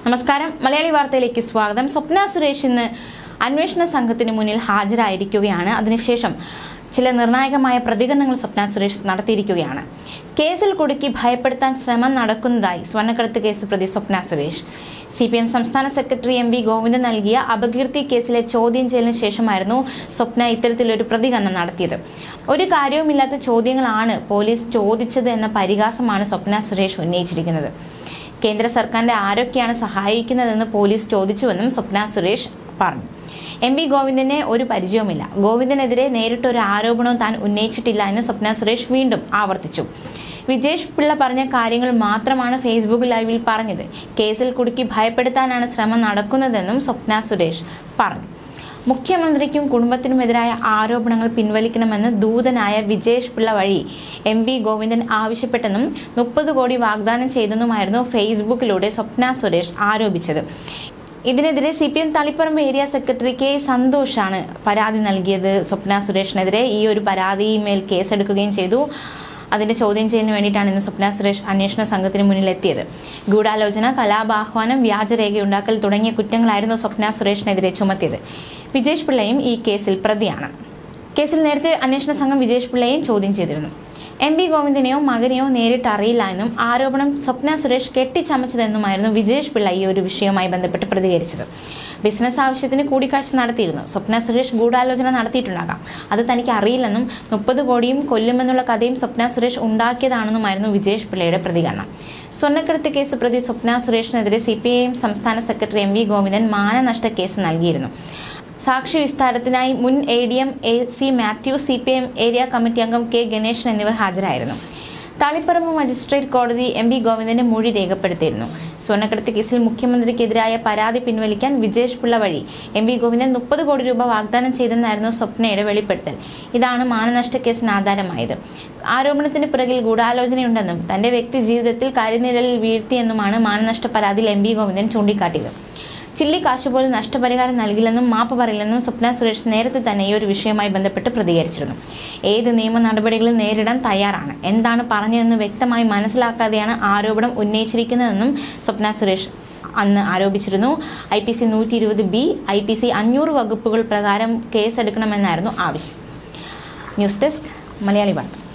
നമസ്കാരം. മലയാളി വാർത്തയിലേക്ക് സ്വാഗതം. സ്വപ്ന സുരേഷ് ഇന്ന് അന്വേഷണ സംഘത്തിന് മുന്നിൽ ഹാജരായിരിക്കുകയാണ്. അതിനുശേഷം ചില നിർണായകമായ പ്രതികരണങ്ങൾ സ്വപ്ന സുരേഷ് നടത്തിയിരിക്കുകയാണ്. കേസിൽ കുടുക്കി ഭയപ്പെടുത്താൻ ശ്രമം നടക്കുന്നതായി സ്വർണ്ണക്കടത്ത് കേസ് പ്രതി സ്വപ്ന സുരേഷ്. CPM സംസ്ഥാന സെക്രട്ടറി MV ഗോവിന്ദൻ നൽകിയ അപകീർത്തി കേസിലെ ചോദ്യം ചെയ്യലിന് ശേഷമായിരുന്നു സ്വപ്ന ഇത്തരത്തിലൊരു പ്രതികരണം നടത്തിയത്. ഒരു കാര്യവുമില്ലാത്ത ചോദ്യങ്ങളാണ് പോലീസ് ചോദിച്ചത് എന്ന പരിഹാസമാണ് സ്വപ്ന സുരേഷ് ഉന്നയിച്ചിരിക്കുന്നത്. കേന്ദ്ര സർക്കാരിന്റെ ആരൊക്കെയാണ് സഹായിക്കുന്നതെന്ന് പോലീസ് ചോദിച്ചുവെന്നും സ്വപ്ന സുരേഷ് പറഞ്ഞു. MV ഗോവിന്ദനെ ഒരു പരിചയവുമില്ല. ഗോവിന്ദനെതിരെ നേരിട്ടൊരു ആരോപണവും താൻ ഉന്നയിച്ചിട്ടില്ല എന്ന് സ്വപ്ന സുരേഷ് വീണ്ടും ആവർത്തിച്ചു. വിജേഷ് പിള്ള പറഞ്ഞ കാര്യങ്ങൾ മാത്രമാണ് ഫേസ്ബുക്ക് ലൈവിൽ പറഞ്ഞത്. കേസിൽ കുടുക്കി ഭയപ്പെടുത്താനാണ് ശ്രമം നടക്കുന്നതെന്നും സ്വപ്ന സുരേഷ് പറഞ്ഞു. മുഖ്യമന്ത്രിക്കും കുടുംബത്തിനുമെതിരായ ആരോപണങ്ങൾ പിൻവലിക്കണമെന്ന് ദൂതനായ വിജേഷ് പിള്ള വഴി MV ഗോവിന്ദൻ ആവശ്യപ്പെട്ടെന്നും 30 കോടി വാഗ്ദാനം ചെയ്തെന്നുമായിരുന്നു ഫേസ്ബുക്കിലൂടെ സ്വപ്ന സുരേഷ് ആരോപിച്ചത്. ഇതിനെതിരെ CPM Taliparamba area secretary K സന്തോഷാണ് പരാതി നൽകിയത്. സ്വപ്ന സുരേഷിനെതിരെ ഈ ഒരു പരാതിയിന്മേൽ കേസെടുക്കുകയും ചെയ്തു. അതിന്റെ ചോദ്യം ചെയ്യലിന് വേണ്ടിയിട്ടാണ് ഇന്ന് സ്വപ്ന സുരേഷ് അന്വേഷണ സംഘത്തിന് മുന്നിലെത്തിയത്. ഗൂഢാലോചന, കലാപാഹ്വാനം, വ്യാജരേഖയുണ്ടാക്കൽ തുടങ്ങിയ കുറ്റങ്ങളായിരുന്നു സ്വപ്ന സുരേഷിനെതിരെ ചുമത്തിയത്. വിജേഷ് പിള്ളയും ഈ കേസിൽ പ്രതിയാണ്. കേസിൽ നേരത്തെ അന്വേഷണ സംഘം വിജേഷ് പിള്ളയെയും ചോദ്യം ചെയ്തിരുന്നു. MV ഗോവിന്ദനെയോ മകനെയോ നേരിട്ട് അറിയില്ല എന്നും ആരോപണം സ്വപ്ന സുരേഷ് കെട്ടിച്ചമച്ചതെന്നുമായിരുന്നു വിജേഷ് പിള്ള ഈ ഒരു വിഷയവുമായി ബന്ധപ്പെട്ട് പ്രതികരിച്ചത്. ബിസിനസ് ആവശ്യത്തിന് കൂടിക്കാഴ്ച നടത്തിയിരുന്നു. സ്വപ്ന സുരേഷ് ഗൂഢാലോചന നടത്തിയിട്ടുണ്ടാകാം, അത് തനിക്ക് അറിയില്ലെന്നും 30 കോടിയും കൊല്ലുമെന്നുള്ള കഥയും സ്വപ്ന സുരേഷ് ഉണ്ടാക്കിയതാണെന്നുമായിരുന്നു വിജേഷ് പിള്ളയുടെ പ്രതികരണം. സ്വർണ്ണക്കടത്ത് കേസ് പ്രതി സ്വപ്ന സുരേഷിനെതിരെ CPIM സംസ്ഥാന സെക്രട്ടറി MV ഗോവിന്ദൻ മാനനഷ്ട കേസ് നൽകിയിരുന്നു. സാക്ഷി വിസ്താരത്തിനായി മുൻ ADM AC Mathew, CPIM area committee അംഗം K ഗണേശൻ എന്നിവർ ഹാജരായിരുന്നു. തളിപ്പറമ്പ് മജിസ്ട്രേറ്റ് കോടതി MV ഗോവിന്ദന്റെ മൊഴി രേഖപ്പെടുത്തിയിരുന്നു. സ്വർണ്ണക്കടത്ത് കേസിൽ മുഖ്യമന്ത്രിക്കെതിരായ പരാതി പിൻവലിക്കാൻ വിജേഷ് പിള്ള വഴി MV ഗോവിന്ദൻ 30 കോടി രൂപ വാഗ്ദാനം ചെയ്തെന്നായിരുന്നു സ്വപ്നയുടെ വെളിപ്പെടുത്തൽ. ഇതാണ് മാനനഷ്ട കേസിന് ആധാരമായത്. ആരോപണത്തിന് പിറകിൽ ഗൂഢാലോചനയുണ്ടെന്നും തന്റെ വ്യക്തി ജീവിതത്തിൽ കരിനിഴലിൽ വീഴ്ത്തിയെന്നുമാണ് മാനനഷ്ട പരാതിയിൽ MV ഗോവിന്ദൻ ചൂണ്ടിക്കാട്ടിയത്. ചില്ലി കാശ് പോലും നഷ്ടപരിഹാരം നൽകില്ലെന്നും മാപ്പ് പറയില്ലെന്നും സ്വപ്ന സുരേഷ് നേരത്തെ തന്നെ ഈ ഒരു വിഷയവുമായി ബന്ധപ്പെട്ട് പ്രതികരിച്ചിരുന്നു. ഏത് നിയമ നടപടികളും നേരിടാൻ തയ്യാറാണ്. എന്താണ് പറഞ്ഞതെന്ന് വ്യക്തമായി മനസ്സിലാക്കാതെയാണ് ആരോപണം ഉന്നയിച്ചിരിക്കുന്നതെന്നും സ്വപ്ന സുരേഷ് അന്ന് ആരോപിച്ചിരുന്നു. IPC 120B, IPC 500 വകുപ്പുകൾ പ്രകാരം കേസെടുക്കണമെന്നായിരുന്നു ആവശ്യം. ന്യൂസ് ഡെസ്ക്, മലയാളി വാർത്ത.